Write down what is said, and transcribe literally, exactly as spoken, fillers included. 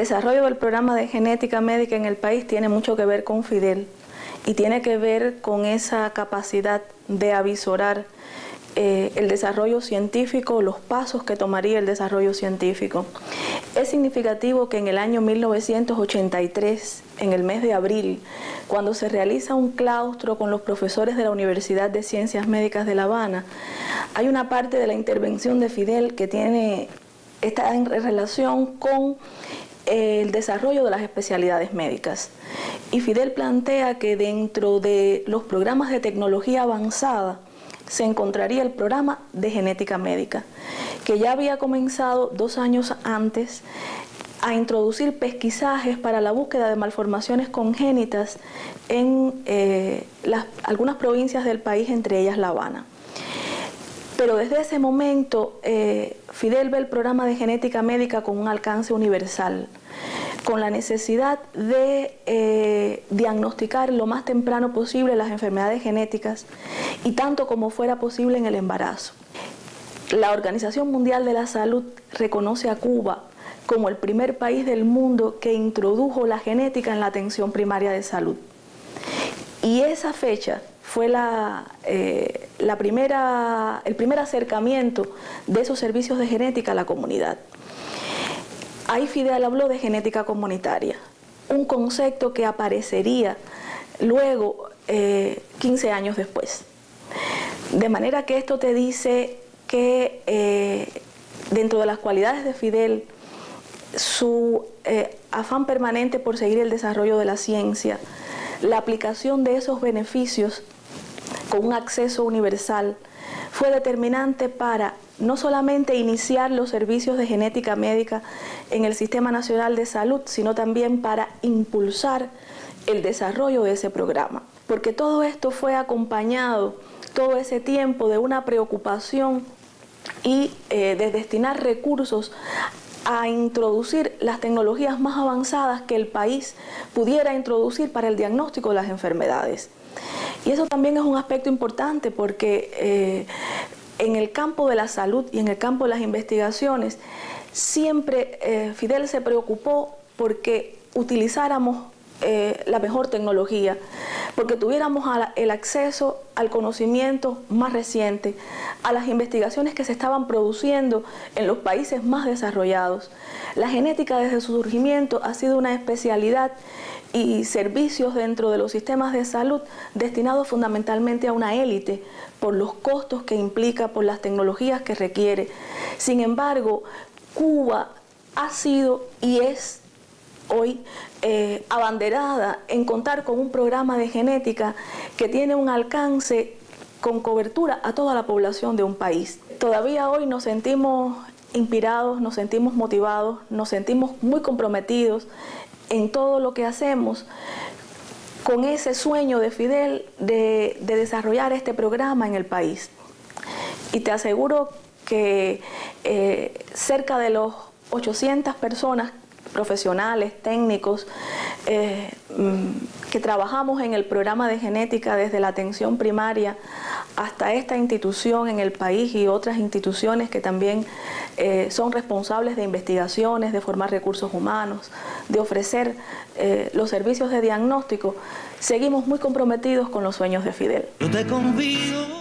desarrollo del programa de genética médica en el país tiene mucho que ver con Fidel y tiene que ver con esa capacidad de avisorar eh, el desarrollo científico, los pasos que tomaría el desarrollo científico. Es significativo que en el año mil novecientos ochenta y tres, en el mes de abril, cuando se realiza un claustro con los profesores de la Universidad de Ciencias Médicas de La Habana, hay una parte de la intervención de Fidel que tiene, está en relación con el desarrollo de las especialidades médicas. Y Fidel plantea que dentro de los programas de tecnología avanzada se encontraría el programa de genética médica, que ya había comenzado dos años antes a introducir pesquisajes para la búsqueda de malformaciones congénitas en eh, las, algunas provincias del país, entre ellas La Habana. Pero desde ese momento eh, Fidel ve el programa de genética médica con un alcance universal, con la necesidad de eh, diagnosticar lo más temprano posible las enfermedades genéticas y tanto como fuera posible en el embarazo. La Organización Mundial de la Salud reconoce a Cuba como el primer país del mundo que introdujo la genética en la atención primaria de salud. Y esa fecha fue la, eh, la primera, el primer acercamiento de esos servicios de genética a la comunidad. Ahí Fidel habló de genética comunitaria, un concepto que aparecería luego, eh, quince años después. De manera que esto te dice que eh, dentro de las cualidades de Fidel, su eh, afán permanente por seguir el desarrollo de la ciencia, la aplicación de esos beneficios con un acceso universal, fue determinante para no solamente iniciar los servicios de genética médica en el Sistema Nacional de Salud, sino también para impulsar el desarrollo de ese programa. Porque todo esto fue acompañado, todo ese tiempo, de una preocupación y eh, de destinar recursos a introducir las tecnologías más avanzadas que el país pudiera introducir para el diagnóstico de las enfermedades. Y eso también es un aspecto importante porque eh, en el campo de la salud y en el campo de las investigaciones siempre eh, Fidel se preocupó porque utilizáramos eh, la mejor tecnología, porque tuviéramos a, el acceso al conocimiento más reciente, a las investigaciones que se estaban produciendo en los países más desarrollados. La genética desde su surgimiento ha sido una especialidad y servicios dentro de los sistemas de salud destinados fundamentalmente a una élite por los costos que implica, por las tecnologías que requiere. Sin embargo, Cuba ha sido y es hoy eh, abanderada en contar con un programa de genética que tiene un alcance con cobertura a toda la población de un país. Todavía hoy nos sentimos inspirados, nos sentimos motivados, nos sentimos muy comprometidos en todo lo que hacemos con ese sueño de Fidel de, de desarrollar este programa en el país. Y te aseguro que eh, cerca de los ochocientas personas, profesionales, técnicos, eh, que trabajamos en el programa de genética desde la atención primaria hasta esta institución en el país y otras instituciones que también eh, son responsables de investigaciones, de formar recursos humanos, de ofrecer eh, los servicios de diagnóstico, seguimos muy comprometidos con los sueños de Fidel. Yo te convido